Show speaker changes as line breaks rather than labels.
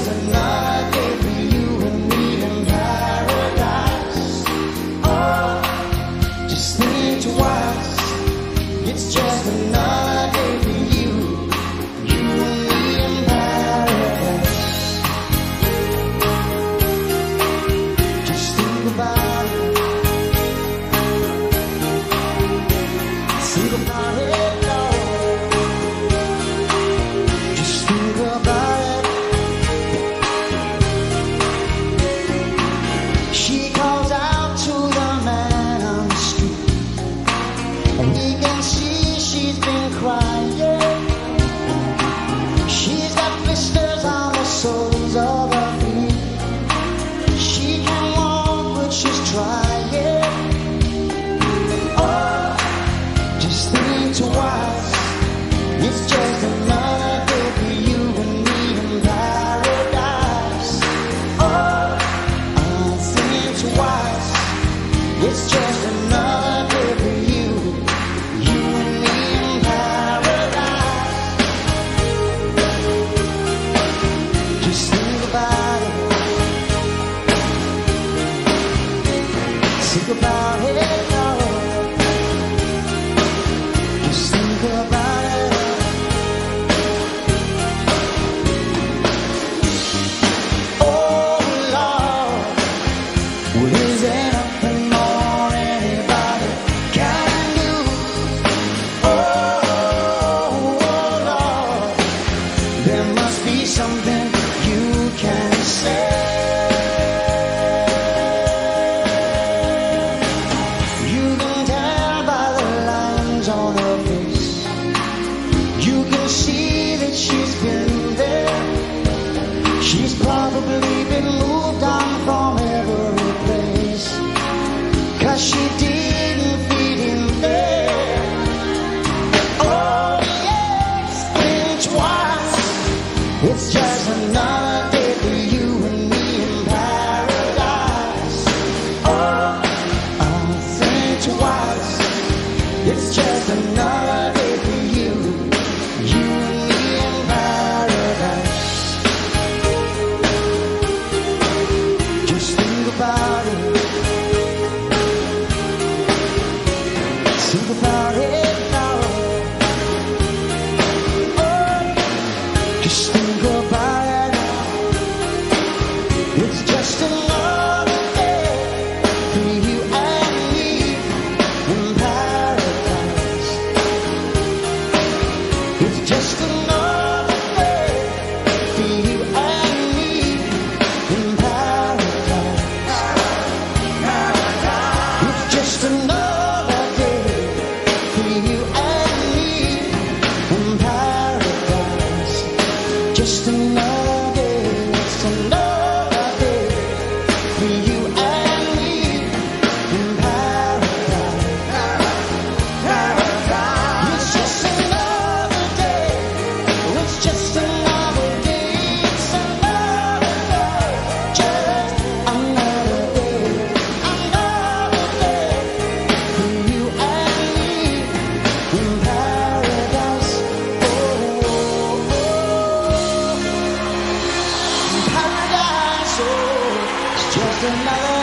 another day for you and me in paradise. Oh, just think twice. It's just another day for you, you and me in paradise. Just think about it. Think about it, Lord. Just think about it. She calls out to the man on the street, and he can see she's been crying. She's got blisters on the soles of her feet. She can't walk, but she's trying. Oh, just think twice. It's just another day for you and me in paradise. Oh, think twice. It's just another day for you, you and me in paradise. Just think about it. Think about it, Lord. Just think about it. Oh Lord, well, is there nothing more anybody can do? Oh Lord, there must be something you can say. You can tell by the lines on her face. You can see that she's been there. She's probably been moved on from every place, 'cause she didn't fit in there. Oh yes, think twice. It's just another day for you and me in paradise. Oh, think twice. It's just another day for you, you and me in paradise. Just think about it. Think about it now. Oh, just think about it now. It's just another day for you and me in paradise. It's just another day for you and me in paradise. It's just another day for you and me in paradise. Just another day, it's another day for you and me in paradise. It's just another day, it's just another day, it's another day, just another day for you and me in paradise. Oh, in paradise, oh, it's just another